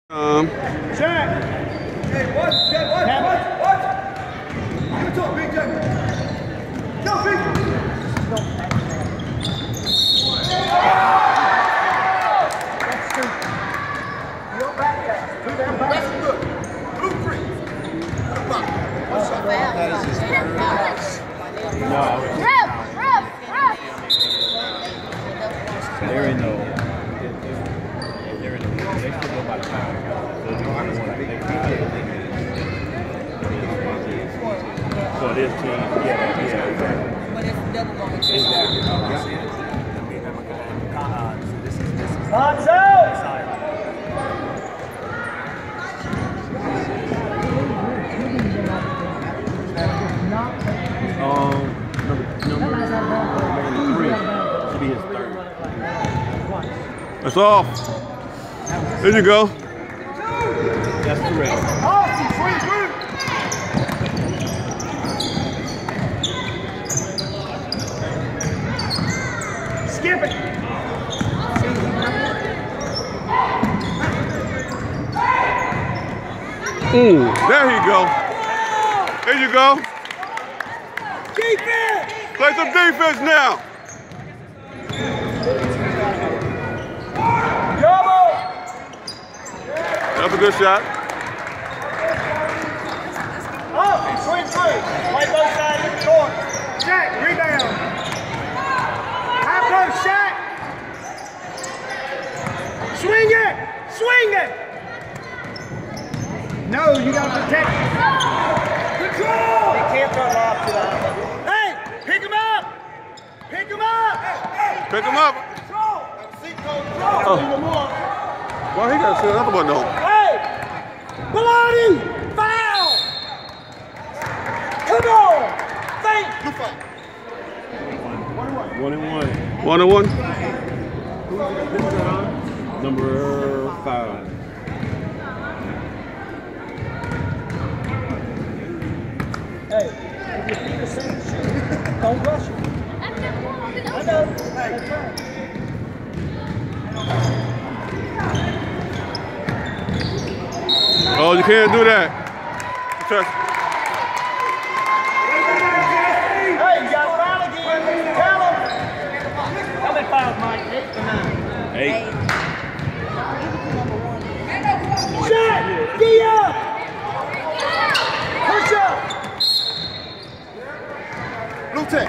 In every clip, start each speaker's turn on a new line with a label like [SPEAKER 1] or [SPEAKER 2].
[SPEAKER 1] Jack! Hey, watch! Watch! Give it to him, Big Jack! Go, Big! That's two. You're back there. Two down back. That's good. Blue three.
[SPEAKER 2] That is his first. No. There ain't no. They still go by the pound. So this team, yeah.
[SPEAKER 3] But it's double ball.
[SPEAKER 1] Box out!
[SPEAKER 2] Number 3 should be his third.
[SPEAKER 4] That's off. There you go.
[SPEAKER 2] That's correct.
[SPEAKER 1] Awesome, sweet. Skip it.
[SPEAKER 4] There you go. There you go.
[SPEAKER 1] Defense!
[SPEAKER 4] Play some defense now. That's a good shot.
[SPEAKER 1] Oh, swing three. Play both sides of the court. Shaq, rebound. High post, Shaq. Swing it. No, you got to protect it. Control. He can't run off to that. Hey, pick him up. Hey.
[SPEAKER 4] Pick him up.
[SPEAKER 1] Control.
[SPEAKER 4] Oh. Well, he got to see another one though.
[SPEAKER 1] Hey, Bellotti, foul. Come on. Think.
[SPEAKER 4] 1-1.
[SPEAKER 2] Number 5.
[SPEAKER 1] Hey, if you feel the same shit, don't rush it. I know. Hey,
[SPEAKER 4] Oh, you can't do that. Trust.
[SPEAKER 1] Hey, you got to foul again. Tell him. How many fouls, Mike? 8 or 9?
[SPEAKER 2] 8.
[SPEAKER 1] Shot! Get up! Push up! Blue tech.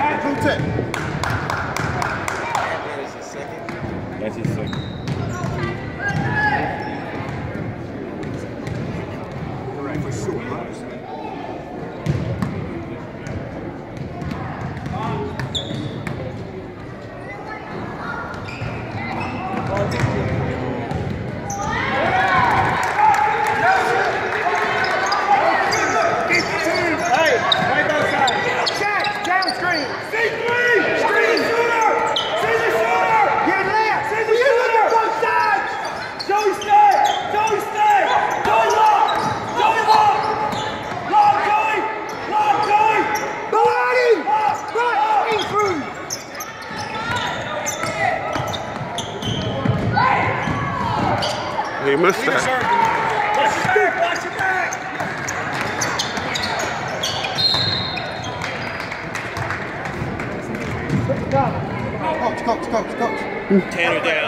[SPEAKER 2] That's his second.
[SPEAKER 1] Right, for sure.
[SPEAKER 4] He missed that.
[SPEAKER 1] Watch your back! Coach.
[SPEAKER 2] Tanner's down.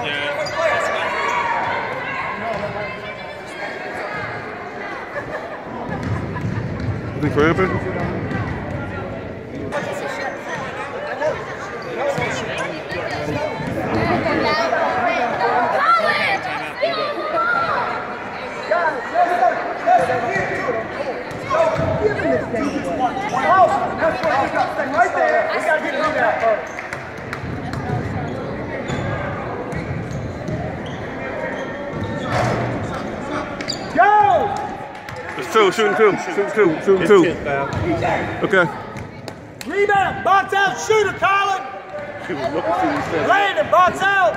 [SPEAKER 4] Is he cramping?
[SPEAKER 1] Right there. We got to get a rebound first. Go!
[SPEAKER 4] It's two. Shooting two. Okay.
[SPEAKER 1] Rebound. Box out. Shooter, Colin. Landon, box out.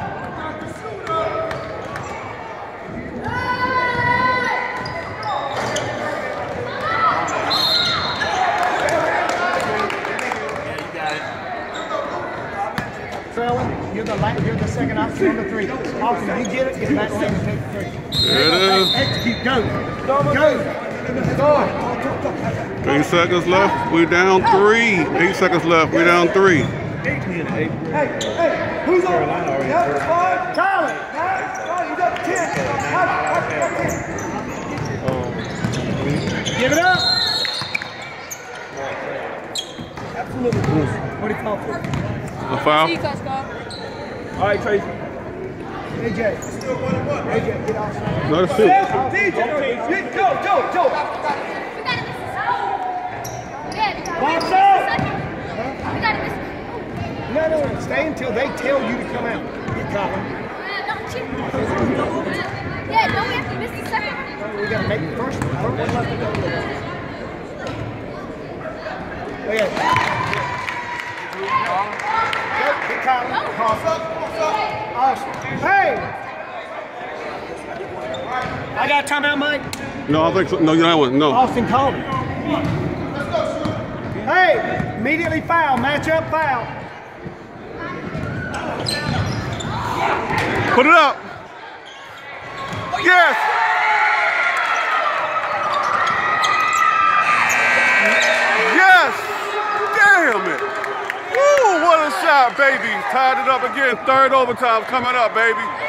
[SPEAKER 1] You're the second option on the three. Austin, you get it, get back lane and take the three.
[SPEAKER 4] There it is. seconds.
[SPEAKER 1] Execute, go. Go.
[SPEAKER 4] 8 seconds left. We're down 3. 8 seconds left. We're down 3.
[SPEAKER 1] Hey, who's on? Yep, 5. Tyler. He's up 10. Give it up. Absolutely. What do you call for?
[SPEAKER 4] A foul.
[SPEAKER 2] All right, Tracy.
[SPEAKER 1] AJ. AJ, get off.
[SPEAKER 4] Another shoot.
[SPEAKER 1] DJ. Go. Box out. No. Stay until they tell you to come out. Get Colin.
[SPEAKER 3] Yeah, don't we have to miss the second?
[SPEAKER 1] We got to make the first one. One left to go. Okay. Get Colin. Awesome. Hey! I got a timeout, Mike?
[SPEAKER 4] No, I think so. No, you don't have one. No.
[SPEAKER 1] Austin called it. Hey! Immediately foul. Match up, foul.
[SPEAKER 4] Put it up. Yes. Yes. Damn it. Woo, what a shot, baby. Tied it up again. Third overtime coming up, baby.